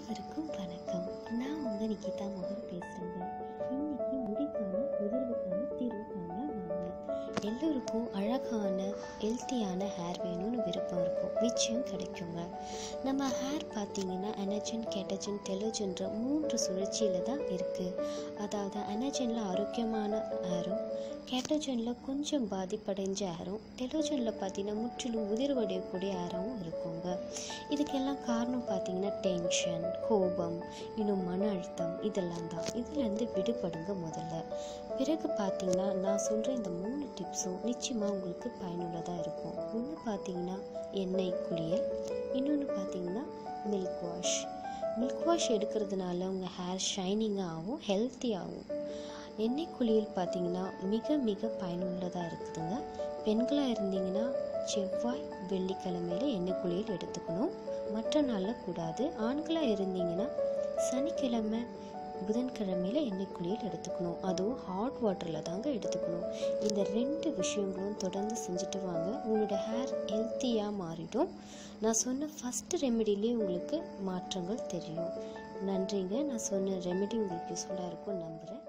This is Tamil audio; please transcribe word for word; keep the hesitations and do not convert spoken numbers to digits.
அனைவருக்கும் வணக்கம். நான் உங்கள் நிகிதா மோகன் பேசுகிறேங்க. இன்னைக்கு முடிக்கான உதிர்வுக்கான தீர்வு காணலாம் வாங்க. எல்லோருக்கும் அழகான ஹெல்த்தியான ஹேர் வேணும்னு விருப்பம் இருக்கும், நிச்சயம் கிடைக்குங்க. நம்ம ஹேர் பார்த்தீங்கன்னா அனஜன், கெட்டஜன், டெலோஜன்ற மூன்று சுழற்சியில் தான் இருக்குது. அதாவது அனஜனில் ஆரோக்கியமான ஹேரும், கெட்டஜனில் கொஞ்சம் பாதிப்படைஞ்ச ஹேரும், டெலோஜனில் பார்த்தீங்கன்னா முற்றிலும் உதிர்வடையக்கூடிய ஹேரும் இருக்குங்க. இதுக்கெல்லாம் காரணம் பார்த்தீங்கன்னா டென்ஷன், கோபம், இன்னும் மன அழுத்தம், இதெல்லாம் தான். இதுலேருந்து விடுபடுங்க முதல்ல. பிறகு பார்த்தீங்கன்னா நான் சொல்கிற இந்த மூணு டிப்ஸும் நிச்சயமாக உங்களுக்கு பயனுள்ளதாக இருக்கும். ஒன்று பார்த்தீங்கன்னா எண்ணெய் குளியல், இன்னொன்று பார்த்தீங்கன்னா மில்க் வாஷ். மில்க் வாஷ் எடுக்கிறதுனால உங்கள் ஹேர் ஷைனிங்காக ஆகும், ஹெல்த்தியாகும். எண்ணெய் குளியல் பார்த்தீங்கன்னா மிக மிக பயனுள்ளதாக இருக்குதுங்க. பெண்களாக இருந்தீங்கன்னா செவ்வாய் வெள்ளிக்கிழமையில் எண்ணெய் குளியல் எடுத்துக்கணும், மற்ற நாளில் கூடாது. ஆண்களாக இருந்தீங்கன்னா சனிக்கிழமை புதன்கிழமையில் எண்ணெய் குளியல் எடுத்துக்கணும், அதுவும் ஹாட் வாட்டரில் தாங்க எடுத்துக்கணும். இந்த ரெண்டு விஷயங்களும் தொடர்ந்து செஞ்சுட்டு வாங்க, உங்களோட ஹேர் ஹெல்த்தியாக மாறிடும். நான் சொன்ன ஃபஸ்ட்டு ரெமெடிலே உங்களுக்கு மாற்றங்கள் தெரியும். நன்றிங்க. நான் சொன்ன ரெமெடி உங்களுக்கு யூஸ்ஃபுல்லாக இருக்கும் நம்புகிறேன்.